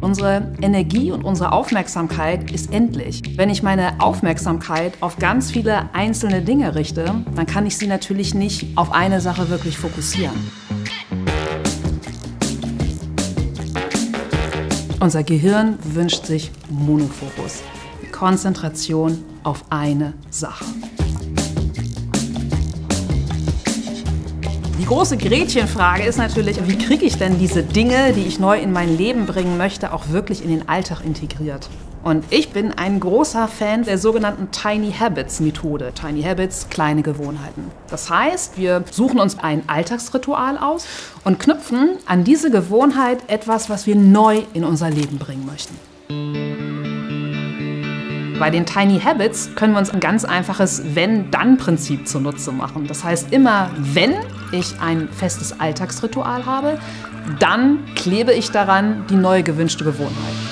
Unsere Energie und unsere Aufmerksamkeit ist endlich. Wenn ich meine Aufmerksamkeit auf ganz viele einzelne Dinge richte, dann kann ich sie natürlich nicht auf eine Sache wirklich fokussieren. Unser Gehirn wünscht sich Monofokus, Konzentration auf eine Sache. Die große Gretchenfrage ist natürlich, wie kriege ich denn diese Dinge, die ich neu in mein Leben bringen möchte, auch wirklich in den Alltag integriert? Und ich bin ein großer Fan der sogenannten Tiny Habits Methode. Tiny Habits, kleine Gewohnheiten. Das heißt, wir suchen uns ein Alltagsritual aus und knüpfen an diese Gewohnheit etwas, was wir neu in unser Leben bringen möchten. Bei den Tiny Habits können wir uns ein ganz einfaches Wenn-Dann-Prinzip zunutze machen. Das heißt, immer wenn ich ein festes Alltagsritual habe, dann klebe ich daran die neue gewünschte Gewohnheit.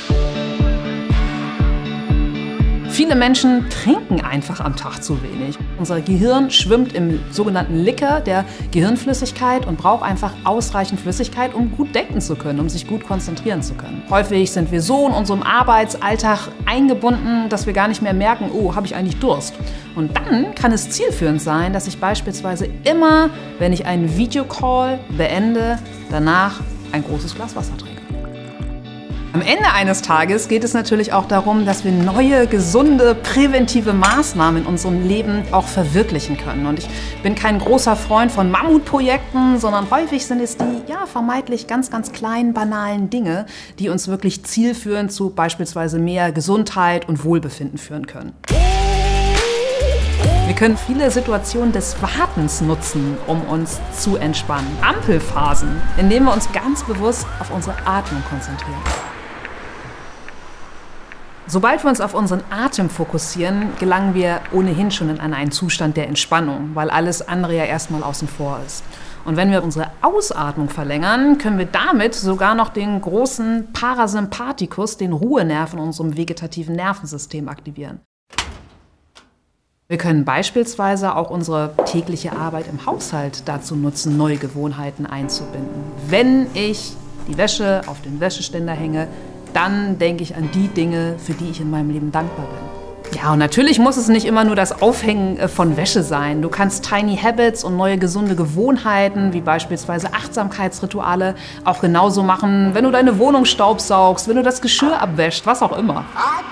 Viele Menschen trinken einfach am Tag zu wenig. Unser Gehirn schwimmt im sogenannten Liquor der Gehirnflüssigkeit und braucht einfach ausreichend Flüssigkeit, um gut denken zu können, um sich gut konzentrieren zu können. Häufig sind wir so in unserem Arbeitsalltag eingebunden, dass wir gar nicht mehr merken, oh, habe ich eigentlich Durst? Und dann kann es zielführend sein, dass ich beispielsweise immer, wenn ich einen Videocall beende, danach ein großes Glas Wasser trinke. Am Ende eines Tages geht es natürlich auch darum, dass wir neue, gesunde, präventive Maßnahmen in unserem Leben auch verwirklichen können. Und ich bin kein großer Freund von Mammutprojekten, sondern häufig sind es die vermeintlich ganz, ganz kleinen, banalen Dinge, die uns wirklich zielführend zu beispielsweise mehr Gesundheit und Wohlbefinden führen können. Wir können viele Situationen des Wartens nutzen, um uns zu entspannen. Ampelphasen, indem wir uns ganz bewusst auf unsere Atmung konzentrieren. Sobald wir uns auf unseren Atem fokussieren, gelangen wir ohnehin schon in einen Zustand der Entspannung, weil alles andere ja erstmal außen vor ist. Und wenn wir unsere Ausatmung verlängern, können wir damit sogar noch den großen Parasympathikus, den Ruhenerv in unserem vegetativen Nervensystem, aktivieren. Wir können beispielsweise auch unsere tägliche Arbeit im Haushalt dazu nutzen, neue Gewohnheiten einzubinden. Wenn ich die Wäsche auf den Wäscheständer hänge, dann denke ich an die Dinge, für die ich in meinem Leben dankbar bin. Ja, und natürlich muss es nicht immer nur das Aufhängen von Wäsche sein. Du kannst Tiny Habits und neue gesunde Gewohnheiten, wie beispielsweise Achtsamkeitsrituale, auch genauso machen, wenn du deine Wohnung staubsaugst, wenn du das Geschirr abwäschst, was auch immer.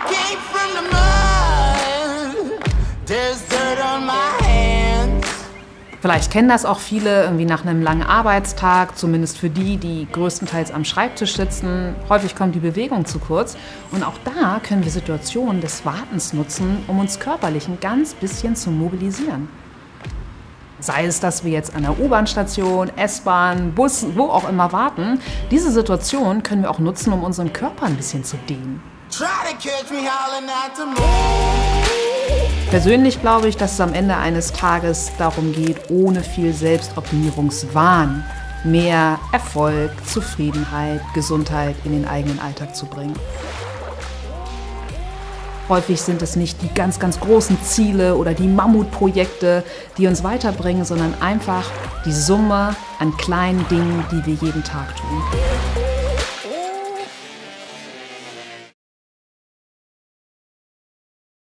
Vielleicht kennen das auch viele irgendwie nach einem langen Arbeitstag, zumindest für die, die größtenteils am Schreibtisch sitzen. Häufig kommt die Bewegung zu kurz. Und auch da können wir Situationen des Wartens nutzen, um uns körperlich ein ganz bisschen zu mobilisieren. Sei es, dass wir jetzt an der U-Bahn-Station, S-Bahn, Bus, wo auch immer warten. Diese Situation können wir auch nutzen, um unseren Körper ein bisschen zu dehnen. Persönlich glaube ich, dass es am Ende eines Tages darum geht, ohne viel Selbstoptimierungswahn mehr Erfolg, Zufriedenheit, Gesundheit in den eigenen Alltag zu bringen. Häufig sind es nicht die ganz, ganz großen Ziele oder die Mammutprojekte, die uns weiterbringen, sondern einfach die Summe an kleinen Dingen, die wir jeden Tag tun.